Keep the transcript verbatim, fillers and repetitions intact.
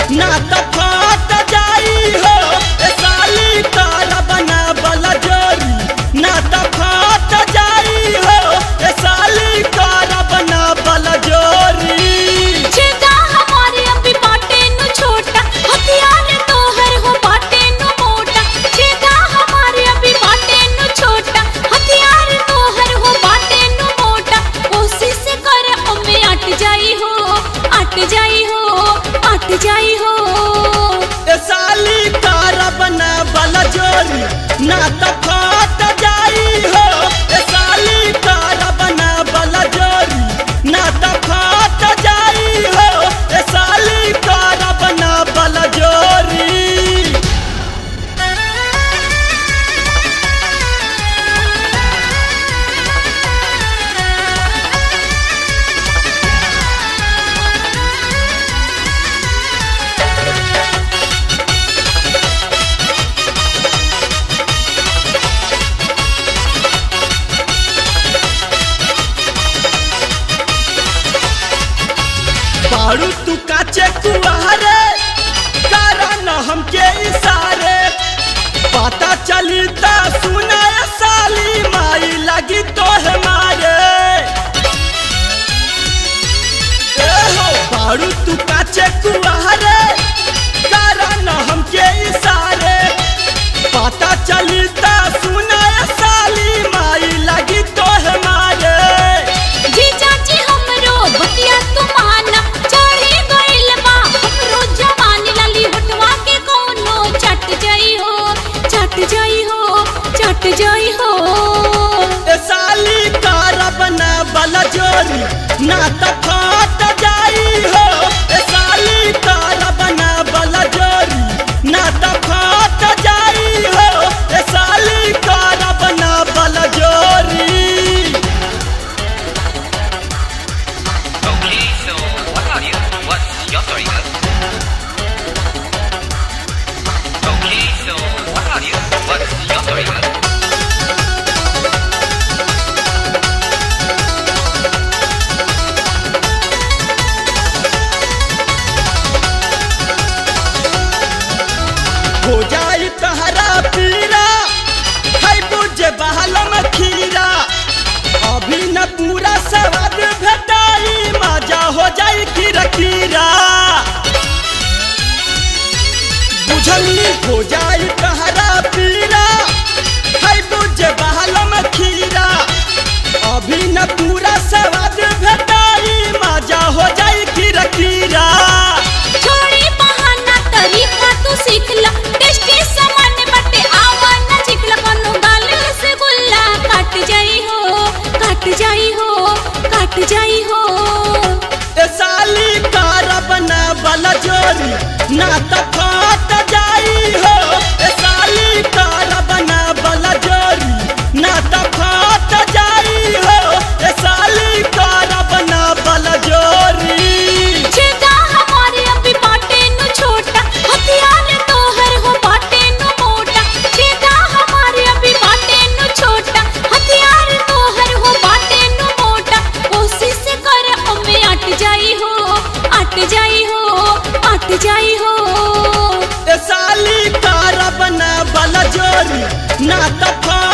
ना तो फाट जाई हो ए साली तारा बना बला जोरी ना तो फाट जाई हो ए साली तारा बना बला जोरी छेदा हमारे अभी बाटे नु छोटा हथियार तोहर हो बाटे नु मोटा छेदा हमारे अभी बाटे नु छोटा हथियार तोहर हो बाटे नु मोटा कोशिश कर ओमे अट जाई हो अट जाई हो अट जाई हो ए साली तारा बना बला जोरी ना तो फाट जाई हो ए साली तारा बना बला जोरी ना तो फाट जाई हो ए साली तारा बना बला जोरी बारू तू काचे कुआरे करा न हमके इशारे पता चली ता सुना ए साली माई लगी तो हमारे ए हो बारू तू काचे कुआरे करा न हमके इशारे पता चली ता सुना ए साली माई लगी तो हमारे जी चाची हमरो बतिया तुमाना चढ़े गइल बा हमरो जवानी लाली हटवा के कोनो चट जाई हो चट जाई हो चट जाई हो ए साली तारा बना बला जोरी ना तो फाट जाई हो ए साली तारा बना बला जोरी ना तो फाट जाई हो ए साली तारा बना बला जोरी Okay, so what are you? What's your story? Okay, so what are you? What's your story? हो जाई तहरा पीरा है बुझे बहलम खीरा अभी न पूरा स्वाद भेटाई मजा हो जाई खीरा खीरा बुझली हो जाई तहरा पीरा है बुझे बहलम खीरा अभी न पूरा स्वाद भेटाई मजा हो जाई खीरा खीरा छोड़ी बहाना तरीका तू सीख ला टेस्टी सामान बटे आवा ना चिकला कोनो गाल से गुल्ला कट जाई हो कट जाई हो कट जाई हो ए साली तारा बना बला जोरी ना तो फाट जाई हो ए साली तारा बना बला जोरी ना तो फाट जाई हो ए साली तारा बना बला जोरी छेदा हमारे अभी बाटे नु छोटा हथियार तोहर हो बाटे नु मोटा छेदा हमारे अभी बाटे नु छोटा हथियार तोहर हो बाटे नु मोटा कोशिश कर ओमे अट जाई हो अट जाई हो अट जाई हो ए साली तारा बना बला जोरी ना तो